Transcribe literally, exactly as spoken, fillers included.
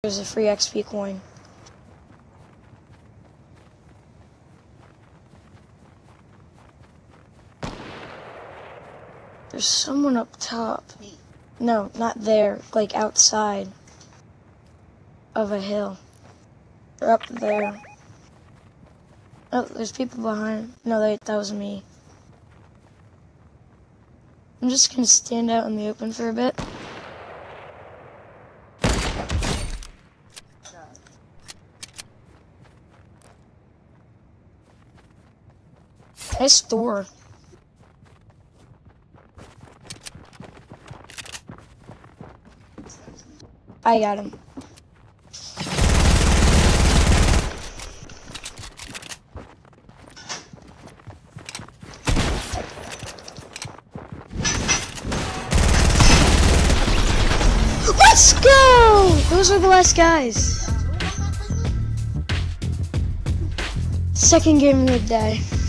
There's a free X P coin. There's someone up top. No, not there. Like outside of a hill. They're up there. Oh, there's people behind. No, they, that was me. I'm just gonna stand out in the open for a bit. Nice door. I got him. Let's go! Those are the last guys. Second game of the day.